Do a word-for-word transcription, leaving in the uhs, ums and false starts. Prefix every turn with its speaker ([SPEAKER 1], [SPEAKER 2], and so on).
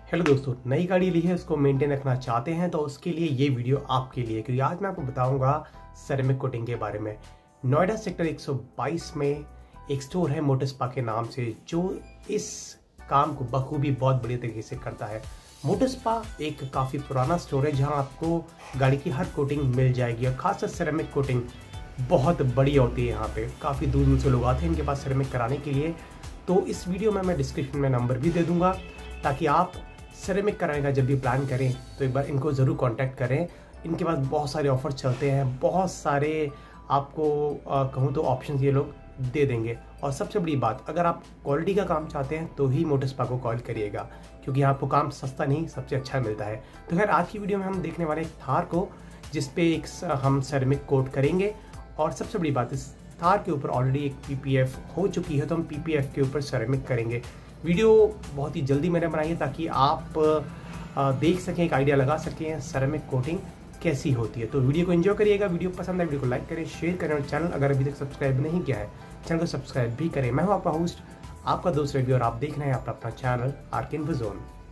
[SPEAKER 1] Hello दोस्तों, नई गाड़ी ली है, उसको मेंटेन रखना चाहते हैं तो उसके लिए ये वीडियो आपके लिए, क्योंकि आज मैं आपको बताऊंगा सेरेमिक कोटिंग के बारे में। नोएडा सेक्टर एक सौ बाईस में एक स्टोर है मोटोस्पा के नाम से, जो इस काम को बखूबी बहुत बढ़िया तरीके से करता है। मोटोस्पा एक काफ़ी पुराना स्टोर है जहां आपको गाड़ी की हर कोटिंग मिल जाएगी और खासकर सेरेमिक कोटिंग बहुत बढ़िया होती है। यहाँ पे काफ़ी दूर दूर से लोग आते हैं इनके पास सेरेमिक कराने के लिए। तो इस वीडियो में मैं डिस्क्रिप्शन में नंबर भी दे दूंगा ताकि आप सेरेमिक कराने का जब भी प्लान करें तो एक बार इनको ज़रूर कांटेक्ट करें। इनके पास बहुत सारे ऑफर चलते हैं, बहुत सारे आपको कहूँ तो ऑप्शंस ये लोग दे देंगे। और सबसे बड़ी बात, अगर आप क्वालिटी का काम चाहते हैं तो ही मोटोस्पा को कॉल करिएगा, क्योंकि आपको काम सस्ता नहीं सबसे अच्छा मिलता है। तो खैर, आज की वीडियो में हम देखने वाले एक थार को, जिसपे एक हम सेरेमिक कोट करेंगे। और सबसे बड़ी बात, इस थार के ऊपर ऑलरेडी एक पीपीएफ हो चुकी है, तो हम पीपीएफ के ऊपर सेरेमिक करेंगे। वीडियो बहुत ही जल्दी मैंने बनाई है ताकि आप देख सकें, एक आइडिया लगा सकें सेरेमिक कोटिंग कैसी होती है। तो वीडियो को एंजॉय करिएगा। वीडियो पसंद है वीडियो को लाइक करें, शेयर करें और चैनल अगर अभी तक सब्सक्राइब नहीं किया है चैनल को सब्सक्राइब भी करें। मैं हूं आपका होस्ट, आपका दोस्त रवि, और आप देख रहे हैं अपना अपना channel R K info zone.